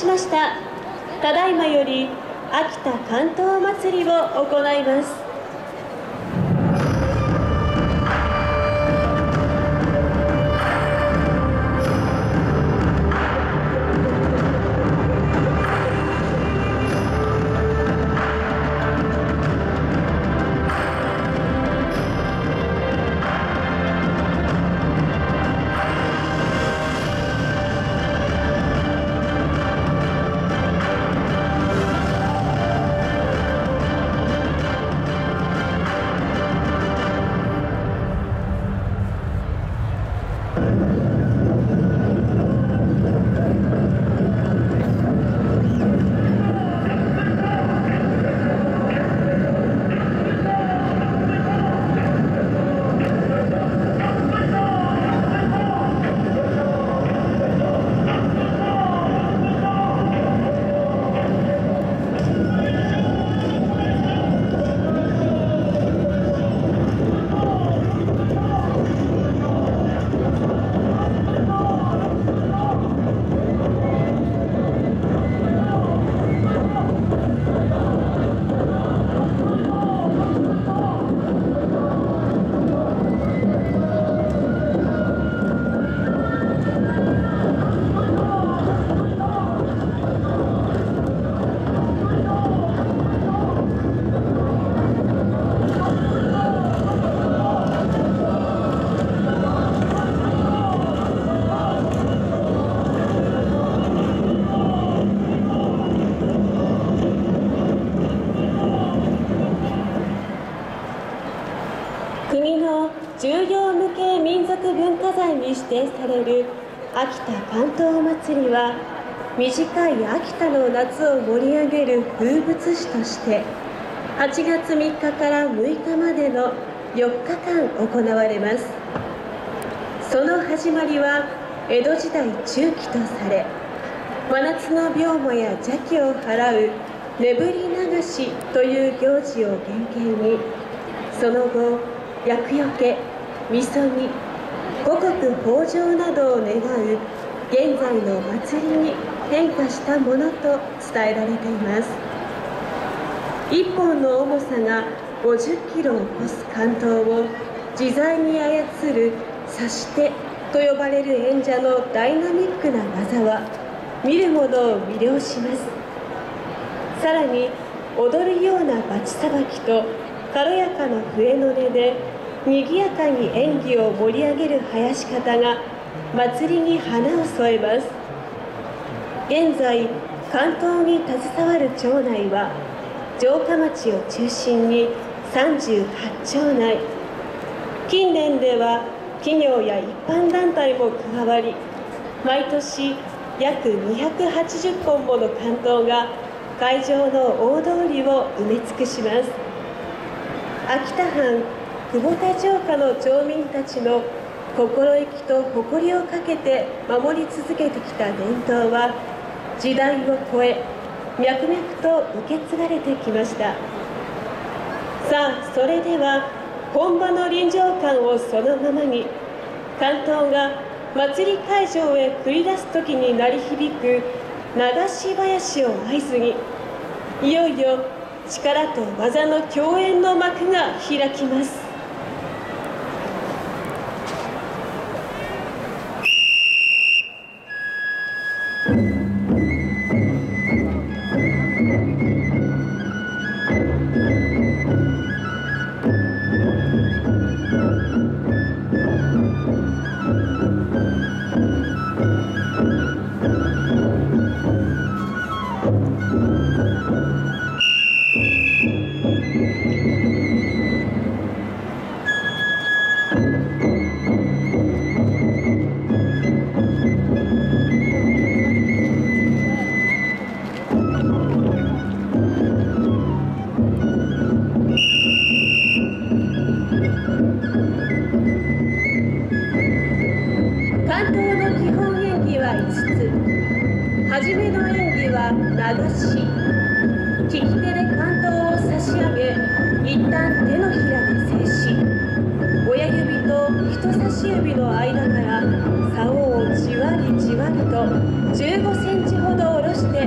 ました。ただいまより秋田竿燈まつりを行います。国の重要無形民族文化財に指定される秋田竿燈まつりは、短い秋田の夏を盛り上げる風物詩として8月3日から6日までの4日間行われます。その始まりは江戸時代中期とされ、真夏の病魔や邪気を払う眠り流しという行事を原型に、その後厄除け、みそぎ、五穀豊穣などを願う現在の祭りに変化したものと伝えられています。一本の重さが50キロを超す竿燈を自在に操る指し手と呼ばれる演者のダイナミックな技は見る者を魅了します。さらに踊るようなバチさばきと軽やかな笛の音で賑やかに演技を盛り上げる囃し方が祭りに花を添えます。現在竿燈に携わる町内は城下町を中心に38町内、近年では企業や一般団体も加わり、毎年約280本もの竿燈が会場の大通りを埋め尽くします。秋田藩久保田城下の町民たちの心意気と誇りをかけて守り続けてきた伝統は時代を超え脈々と受け継がれてきました。さあ、それでは本場の臨場感をそのままに、竿燈が祭り会場へ繰り出す時に鳴り響く流し囃子を合図に、いよいよ力と技の共演の幕が開きます。はじめの演技は流し、利き手で竿燈を差し上げ、一旦手のひらで静し、親指と人差し指の間から竿をじわりじわりと15センチほど下ろして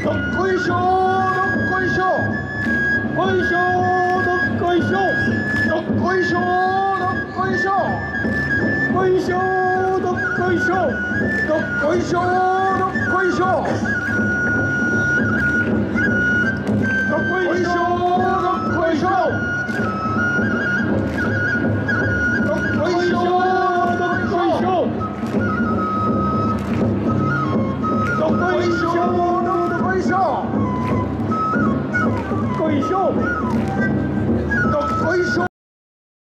どっこいしょどっこいしょこいしょどっこいしょどっこいしょどっこいしょこいしょどっこいしょどっこいしょどっこいしょどっこいしょどっこいしょどっこいしょどっこいしょどっこいしょどっこいしょどっこいしょどっこいしょどっ